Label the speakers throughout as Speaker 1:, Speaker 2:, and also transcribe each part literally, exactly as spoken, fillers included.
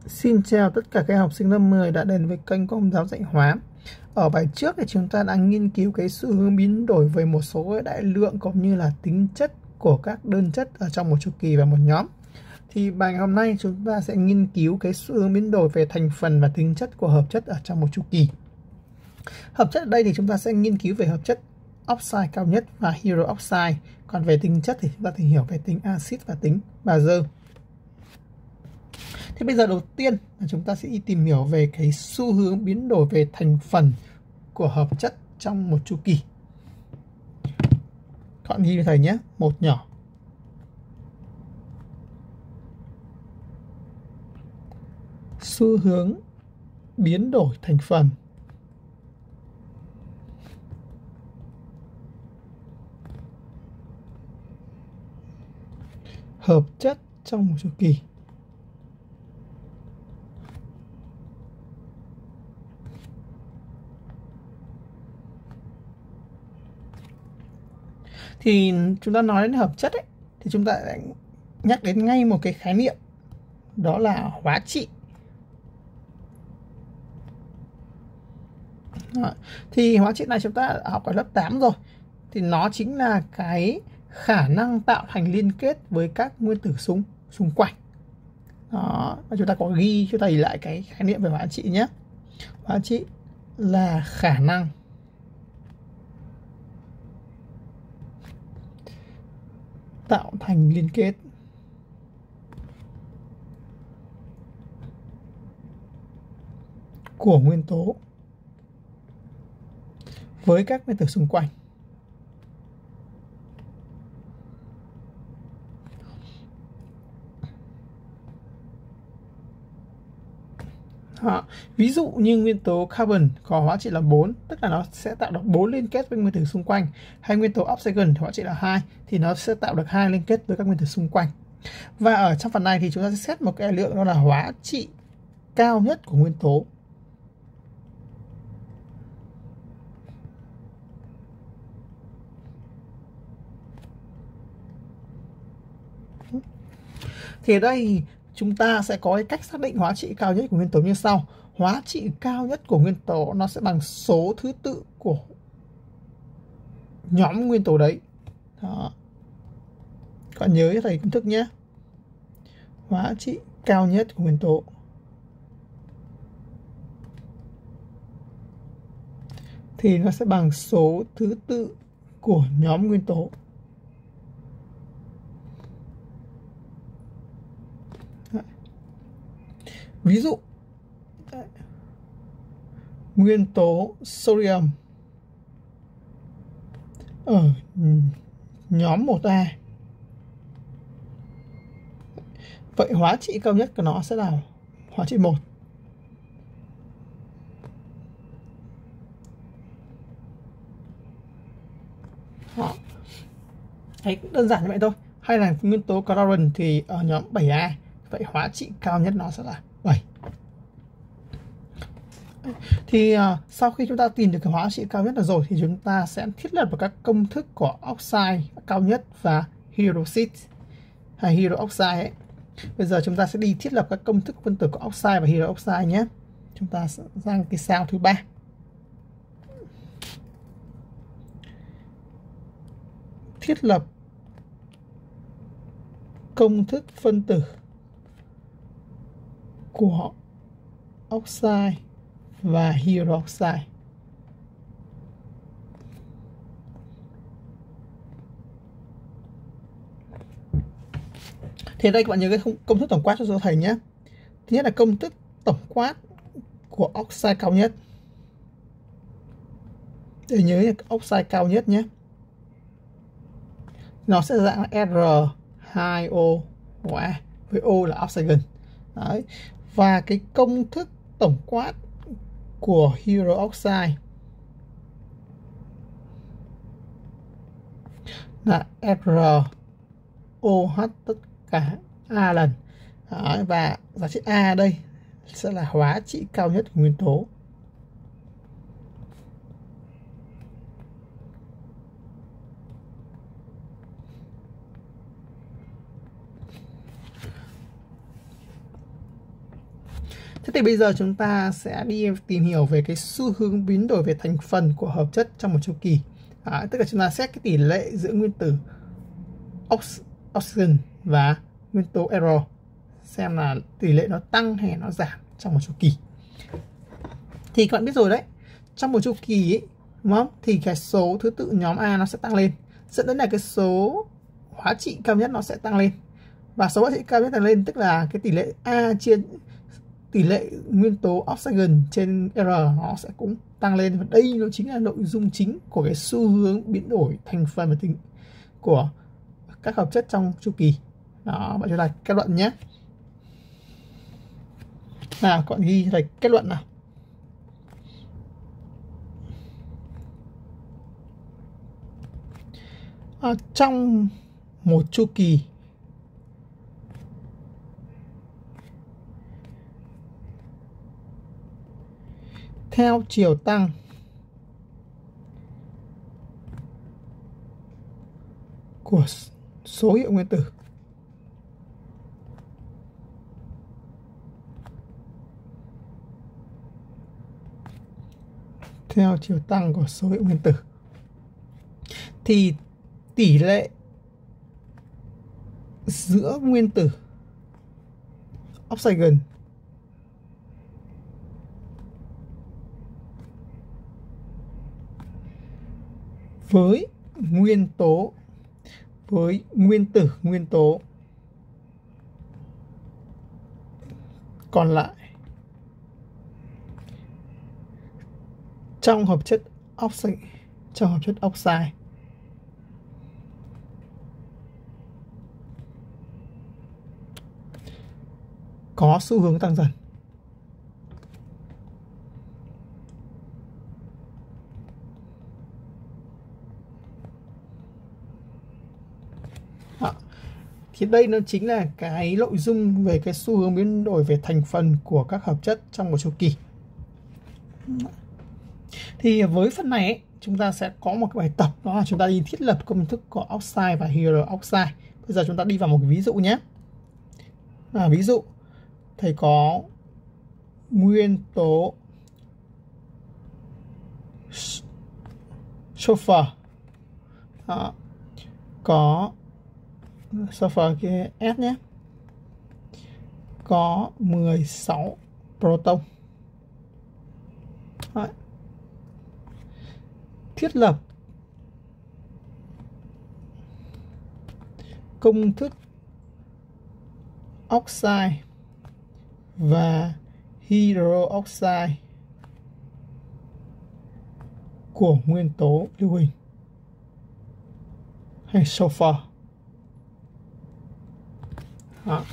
Speaker 1: Xin chào tất cả các học sinh lớp mười đã đến với kênh của Ông Giáo Dạy Hóa. Ở bài trước thì chúng ta đã nghiên cứu cái xu hướng biến đổi về một số đại lượng cũng như là tính chất của các đơn chất ở trong một chu kỳ và một nhóm. Thì bài hôm nay chúng ta sẽ nghiên cứu cái xu hướng biến đổi về thành phần và tính chất của hợp chất ở trong một chu kỳ. Hợp chất ở đây thì chúng ta sẽ nghiên cứu về hợp chất oxide cao nhất và hero oxide. Còn về tính chất thì chúng ta thể hiểu về tính axit và tính bazơ. Thì bây giờ đầu tiên là chúng ta sẽ đi tìm hiểu về cái xu hướng biến đổi về thành phần của hợp chất trong một chu kỳ. Các bạn ghi với thầy nhé, một nhỏ. Xu hướng biến đổi thành phần hợp chất trong một chu kỳ. Thì chúng ta nói đến hợp chất ấy, thì chúng ta lại nhắc đến ngay một cái khái niệm, đó là hóa trị. Đó. Thì hóa trị này chúng ta học ở lớp tám rồi. Thì nó chính là cái khả năng tạo thành liên kết với các nguyên tử xung xung quanh. Đó, và chúng ta có ghi cho thầy lại cái khái niệm về hóa trị nhé. Hóa trị là khả năng tạo thành liên kết của nguyên tố với các nguyên tử xung quanh. Đó. Ví dụ như nguyên tố carbon có hóa trị là bốn, tức là nó sẽ tạo được bốn liên kết với nguyên tử xung quanh. Hay nguyên tố oxygen hóa trị là hai, thì nó sẽ tạo được hai liên kết với các nguyên tử xung quanh. Và ở trong phần này thì chúng ta sẽ xét một cái lượng, đó là hóa trị cao nhất của nguyên tố. Thì ở đây chúng ta sẽ có cái cách xác định hóa trị cao nhất của nguyên tố như sau. Hóa trị cao nhất của nguyên tố nó sẽ bằng số thứ tự của nhóm nguyên tố đấy. Đó. Các bạn nhớ cho thầy công thức nhé. Hóa trị cao nhất của nguyên tố thì nó sẽ bằng số thứ tự của nhóm nguyên tố. Ví dụ, nguyên tố sodium ở nhóm một A. Vậy hóa trị cao nhất của nó sẽ là hóa trị một. Đó. Đấy, đơn giản như vậy thôi. Hay là nguyên tố carbon thì ở nhóm bảy A. Vậy hóa trị cao nhất nó sẽ là bảy. Thì uh, sau khi chúng ta tìm được cái hóa trị cao nhất là rồi, thì chúng ta sẽ thiết lập vào các công thức của oxide cao nhất và hydroxit hay hydro oxide ấy. Bây giờ chúng ta sẽ đi thiết lập các công thức phân tử của oxide và hydro oxide nhé. Chúng ta sẽ sang cái sao thứ ba. Thiết lập công thức phân tử của oxide và hydro oxide. Thì đây các bạn nhớ cái công thức tổng quát cho thầy nhé. Thứ nhất là công thức tổng quát của oxide cao nhất. Để nhớ là oxide cao nhất nhé. Nó sẽ dạng là R hai O của A, với O là oxygen. Đấy. Và cái công thức tổng quát của hydro oxide là R O H tất cả A lần. Đấy. Và giá trị A đây sẽ là hóa trị cao nhất của nguyên tố. Thế thì bây giờ chúng ta sẽ đi tìm hiểu về cái xu hướng biến đổi về thành phần của hợp chất trong một chu kỳ. À, tức là chúng ta xét cái tỷ lệ giữa nguyên tử ox oxygen và nguyên tố R, xem là tỷ lệ nó tăng hay nó giảm trong một chu kỳ. Thì các bạn biết rồi đấy, trong một chu kỳ ấy, đúng không? Thì cái số thứ tự nhóm A nó sẽ tăng lên, dẫn đến là cái số hóa trị cao nhất nó sẽ tăng lên. Và số hóa trị cao nhất tăng lên tức là cái tỷ lệ A trên tỷ lệ nguyên tố oxygen trên R nó sẽ cũng tăng lên. Và đây nó chính là nội dung chính của cái xu hướng biến đổi thành phần và tính của các hợp chất trong chu kỳ. Đó, bạn cho là kết luận nhé. Nào, các bạn ghi là kết luận nào. À, trong một chu kỳ theo chiều tăng của số hiệu nguyên tử theo chiều tăng của số hiệu nguyên tử thì tỷ lệ giữa nguyên tử oxygen với nguyên tố với nguyên tử nguyên tố còn lại trong hợp chất oxy trong hợp chất oxide có xu hướng tăng dần. Đó. Thì đây nó chính là cái nội dung về cái xu hướng biến đổi về thành phần của các hợp chất trong một chu kỳ. Thì với phần này ấy, chúng ta sẽ có một cái bài tập, đó là chúng ta đi thiết lập công thức của oxide và hydro oxide. Bây giờ chúng ta đi vào một cái ví dụ nhé. À, ví dụ thầy có nguyên tố sulfur, đó, có sulfur kia S nhé, có mười sáu proton. Đấy. Thiết lập công thức oxide và hydro oxide của nguyên tố lưu huỳnh hay sulfur. Đó.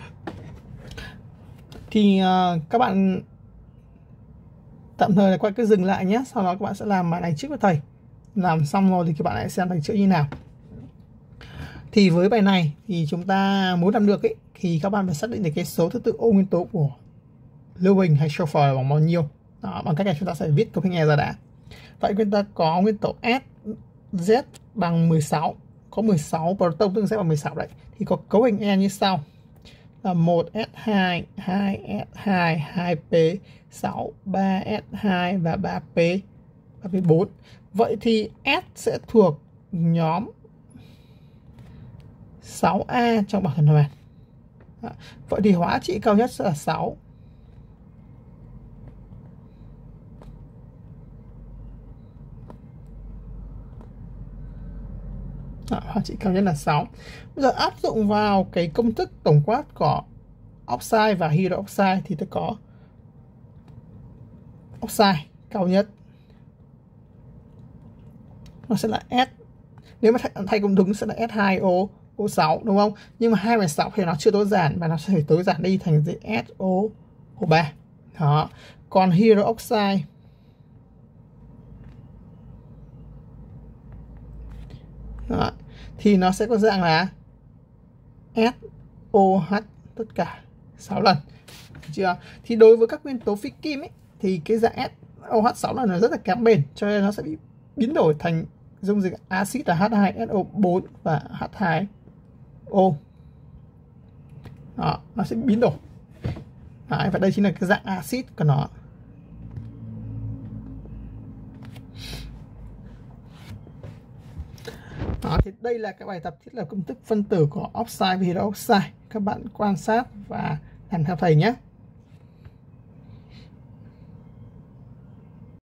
Speaker 1: Thì uh, các bạn tạm thời là các bạn cứ dừng lại nhé, sau đó các bạn sẽ làm bài này trước với thầy. Làm xong rồi thì các bạn lại xem thầy chữa như nào. Thì với bài này thì chúng ta muốn làm được ấy, thì các bạn phải xác định được cái số thứ tự ô nguyên tố của lưu huỳnh hay sulfur bằng bao nhiêu. Đó, bằng cách này chúng ta sẽ viết cấu hình E ra đã. Vậy chúng ta có nguyên tố S, Z bằng mười sáu, có mười sáu proton tương sẽ bằng mười sáu đấy. Thì có cấu hình E như sau. Là một S hai, hai S hai, hai P, sáu, ba S hai và ba P, ba P bốn. Vậy thì S sẽ thuộc nhóm sáu A trong bảng tuần hoàn. Đó. Vậy thì hóa trị cao nhất sẽ là sáu. Đó, hóa trị cao nhất là sáu. Bây giờ áp dụng vào cái công thức tổng quát của oxide và hydro oxide thì tôi có oxide cao nhất nó sẽ là S, nếu mà thay, thay công thức sẽ là S hai O O sáu đúng không? Nhưng mà hai và sáu thì nó chưa tối giản và nó sẽ phải tối giản đi thành S O O ba. Đó. Còn hydro oxide đó, thì nó sẽ có dạng là S O H tất cả sáu lần. Được chưa? Thì đối với các nguyên tố phi kim ấy, thì cái dạng S O H sáu lần nó rất là kém bền, cho nên nó sẽ bị biến đổi thành dung dịch axit là H hai S O bốn và H hai O. Đó, nó sẽ biến đổi. Đấy, và đây chính là cái dạng axit của nó. Đó, thì đây là cái bài tập thiết lập công thức phân tử của oxide và hydroxide. Các bạn quan sát và làm theo thầy nhé.